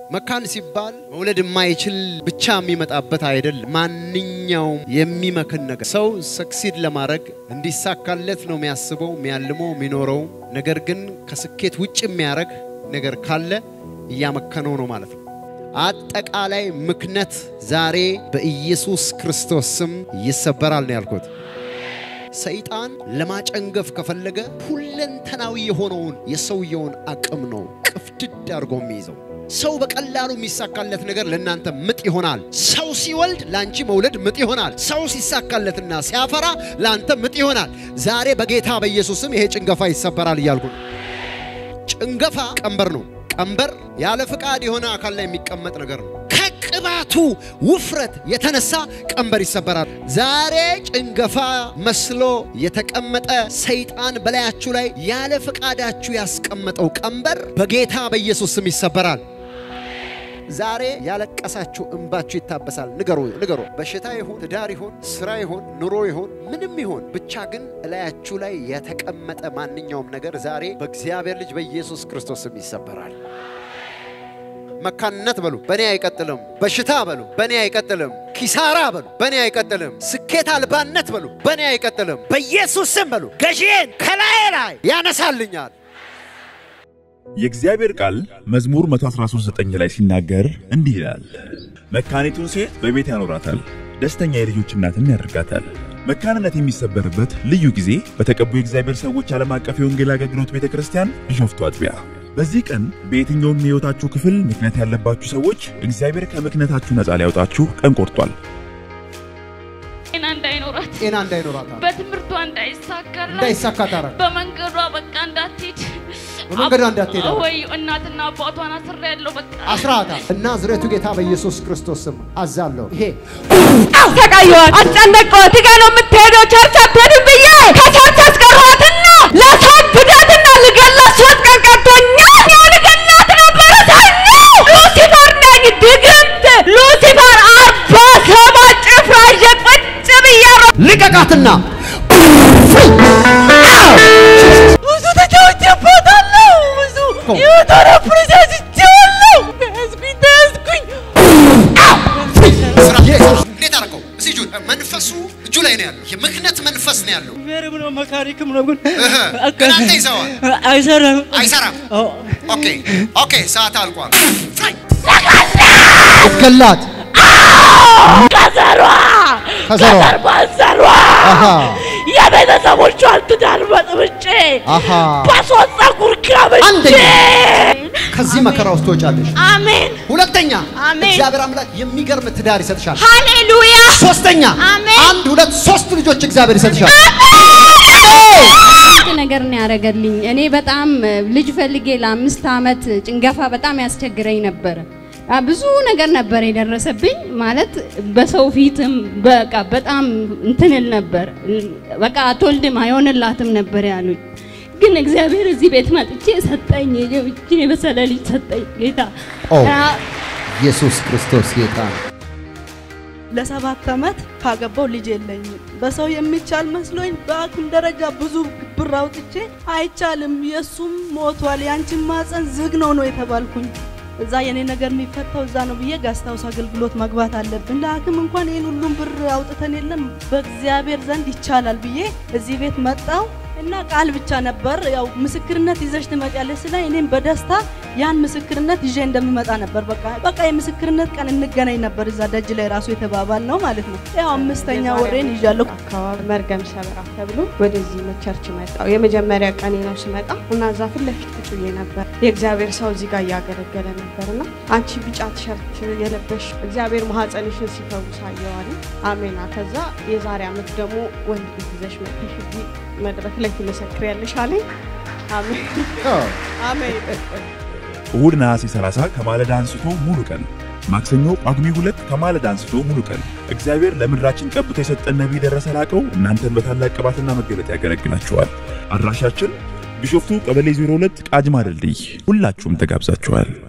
መካን ሲባል መውለድ የማይችል ብቻ የሚመጣበት አይደል ማንኛውም የሚመክን ነገር ሰው ሰክሲድ ለማድረግ እንዲሳካለት ነው የሚያስበው የሚያልመው የሚኖረው ነገር ግን ከስኬት ውጭ የሚያረግ ነገር ካለ ያመከነው ነው ማለት ነው አጠቃላይ ምክነት ዛሬ በኢየሱስ ክርስቶስ ስም ይሰበራል ነው ያልኩት ሰይጣን ለማጨንገፍ ከፈለገ ሁለንተናዊ የሆነውን የሰውየውን አቅም ነው ቅፍድድ አድርጎ የሚይዘው ሰው በቀላሉ የሚሳካለት ነገር ለእናንተ ምጥ ይሆናል ሰው ሲወልድ ላንቺ መውለድ ምጥ ይሆናል ሰው ሲሳካለትና ሲያፈራ ላንተ ምጥ ይሆናል ዛሬ በጌታ በኢየሱስ ስም ይሄ ጭንገፋ ይሰበራል ይያልኩ ጭንገፋ ቀንበር ነው ቀንበር ያለ ፍቃድ የሆነ አካል ላይ የሚቀመጥ ነገር ነው ከቅባቱ ውፍረት የተነሳ ቀንበር ይሰበራል ዛሬ ጭንገፋ መስሎ የተቀመጠ ሰይጣን በላያችሁ ላይ ያለ ፍቃዳችሁ ያስቀመጠው ቀንበር በጌታ በኢየሱስ ስም ይሰበራል ዛሬ ያለቀሳችሁ እንባችሁ ይታበሳል ንገሩ በሽታ ይሁን ትዳር ይሁን ስራ ይሁን ኑሮ ይሁን ምንም ይሁን ብቻ ግን እላያችሁ ላይ የተቀመጠ ማንኛውም ነገር ዛሬ በእግዚአብሔር ልጅ በኢየሱስ ክርስቶስ ስም ይሰበራል መካንነት በሉ በኔ አይቀጥልም በሽታ በሉ በኔ አይቀጥልም ኪሳራ በሉ በኔ አይቀጥልም ስኬት አልባነት በሉ በኔ አይቀጥልም በኢየሱስ ስም በሉ ገዢን ከላይ ላይ ያነሳልኛል የእግዚአብሔር ቃል መዝሙር 113:9 ላይ ሲናገር እንዲህ ይላል መካኒቱን ሴት በቤት ያኖራታል ደስተኛ የልጆች እናትም ያደርጋታል መካንነት የሚሰበርበት ልዩ ጊዜ በተቀቡ የእግዚአብሔር ሰዎች ዓለም አቀፍ የወንጌል አገልግሎት ቤተክርስቲያን ቢሾፍቱ አጥቢያ በዚህ ቀን በየትኛውም የህይወታችሁ ክፍል ምክንያት ያለባችሁ ሰዎች እግዚአብሔር ከምክንያታችሁ ነፃ ሊያወጣችሁ ቀን ቆርጧል ጤና እንዳይኖራት በትምህርቷ እንዳይሳካላት በመንገዷ በቃ እንዳትሄድ ወይ እናትና አባቷን አስሬያለሁ በቃ አስራታ እና ዝረቱ ጌታ በኢየሱስ ክርስቶስ ስም አዛለሁ ይሄ ተቃየዋት አጨነቀዋት ይጋር ነው የምትሄደው ቸርች አትሄድም ብዬ ከቸርች አስቀሯትና ለሳብዳትና ልገላት ሶስት ቀን ቀርቶኛል ልገላት ነበር ታነው ሉሲፈር ነኝ ድግምት ሉሲፈር 47 ጭፍራ ቁጭ ብያሮ ልቀቃትና You don't have process ጀለው እስኩኝ እንዴት አረከው እዚህ መንፈሱ እጁ ላይ ነው ያለው የምክነት መንፈስ ነው ያለው ቬርም ነው መካኒክም ነው ግን ከናንተ ይዘዋል አይሰራም ኦኬ ሰዓት አልቋል ገላት ከዘሯ የቤተሰቦቿ ትዳር በጥብጬ በሶስት ጉርጋብቼ ከዚህ መከራ ውስጥ ወጫለሽ አሜን ሁለተኛ እግዚአብሔር አምላክ የሚገርም ትዳር ይሰጥሻል ሃሌሉያ ሶስተኛ አንድ ሁለት ሶስት ልጆች እግዚአብሔር ይሰጥሻል ነገር ነው ያረጋልኝ እኔ በጣም ልጅ ፈልጌ ለ5 አመት ጭንገፋ በጣም ያስቸግረኝ ነበር ብዙ ነገር ነበር የደረሰብኝ ማለት በሰው ፊትም በቃ በጣም እንትንል ነበር በቃ አትወልድም አይሆንላትም ነበር ያሉኝ ግን እግዚአብሔር እዚህ ቤት መጥቼ ሰጠኝ እቺ በሰለ ልጅ ሰጠኝ ጌታ ኢየሱስ ክርስቶስ ጌታ ለ7 አመት ካገባው ልጅ የለኝም በሰው የሚቻል መስሎኝ በአቅም ደረጃ ብዙ ብር አውጥቼ አይቻልም የሱም ሞቷል ያንቺ ማፀን ዝግ ነው የተባልኩኝ እዛ የኔ ነገር የሚፈታው እዛ ነው ብዬ ጋስታውስ አገልግሎት መግባት አለብን ለአቅም እንኳን ይሄን ሁሉም ብር አውጥተን የለም በእግዚአብሔር ዘንድ ይቻላል ብዬ እዚህ ቤት መጣው እና ቃል ብቻ ነበር ያው ምስክርነት ይዘሽ ትመጣለሽ ስለ እኔም በደስታ ያን ምስክርነት ይዤ እንደምመጣ ነበር በቃ የምስክርነት ቀን እንገናኝ ነበር እዛ ደጅ ላይ ራሱ የተባባል ነው ማለት ነው ያው 5ኛ ወሬን ይዣለሁ አካባቢ መርገም ሰበራ ተብሎ ወደዚህ መቸርች መጣው የመጀመሪያ ቀኔ ነው ስመጣ እና ዛፍ ለፊት ቁጭዬ ነበር የእግዚአብሔር ሰው እዚህ ጋር ያገለገለ ነበርና አንቺ ቢጫ ቲሸርት የለበሽ እግዚአብሔር ማህፀንሽን ሲፈውስ አየዋል አሜን ከዛ የዛሬ አመት ደግሞ ወንድ ይዘሽ መጥተሽ መድረክ ላይ ትመሰክሪያለሽ አለኝ አሜን እሁድ ነሐሴ 30 ከማለዳ አንስቶ ሙሉ ቀን ማክሰኞ ጳጉሜ 2 ከማለዳ አንስቶ ሙሉ ቀን እግዚአብሔር ለምድራችን ቀብቶ የሰጠን ነብይ ደረሰ ላቀው እናንተን በታላቅ ቅባትና መገለጥ ያገለግላችኋል አድራሻችን ቢሾፍቱ ቀበሌ 02 ቃጅማ ድልድይ ሁላችሁም ተጋብዛችኋል